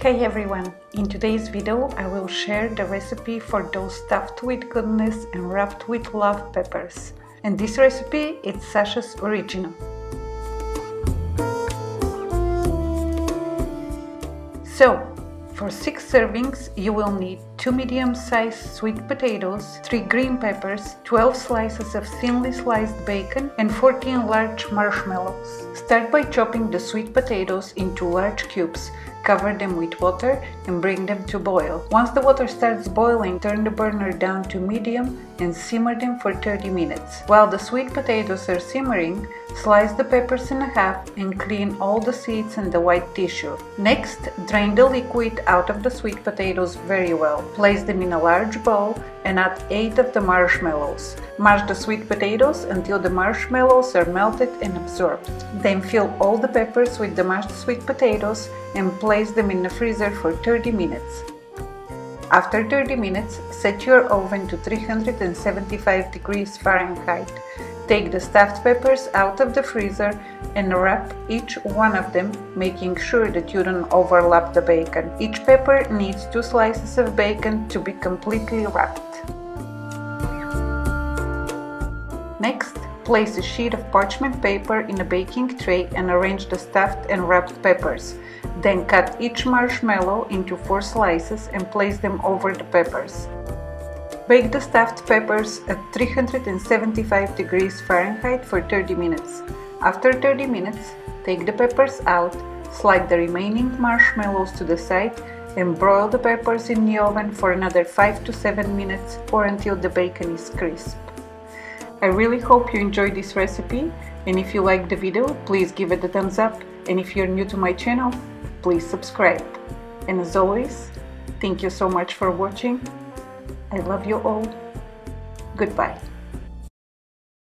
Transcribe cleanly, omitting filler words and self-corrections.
Hey everyone! In today's video I will share the recipe for those stuffed with goodness and wrapped with love peppers. And this recipe is Sasha's original. So, for 6 servings you will need 2 medium-sized sweet potatoes, 3 green peppers, 12 slices of thinly sliced bacon and 14 large marshmallows. Start by chopping the sweet potatoes into large cubes. Cover them with water and bring them to boil. Once the water starts boiling, turn the burner down to medium and simmer them for 30 minutes. While the sweet potatoes are simmering, slice the peppers in half and clean all the seeds and the white tissue. Next, drain the liquid out of the sweet potatoes very well. Place them in a large bowl and add 8 of the marshmallows. Mash the sweet potatoes until the marshmallows are melted and absorbed. Then fill all the peppers with the mashed sweet potatoes and place them in the freezer for 30 minutes. After 30 minutes, set your oven to 375 degrees Fahrenheit. Take the stuffed peppers out of the freezer and wrap each one of them, making sure that you don't overlap the bacon. Each pepper needs 2 slices of bacon to be completely wrapped. Next, place a sheet of parchment paper in a baking tray and arrange the stuffed and wrapped peppers. Then cut each marshmallow into 4 slices and place them over the peppers. Bake the stuffed peppers at 375 degrees Fahrenheit for 30 minutes. After 30 minutes, take the peppers out, slide the remaining marshmallows to the side and broil the peppers in the oven for another 5 to 7 minutes or until the bacon is crisp. I really hope you enjoyed this recipe, and if you liked the video, please give it a thumbs up, and if you're new to my channel, please subscribe. And as always, thank you so much for watching. I love you all. Goodbye.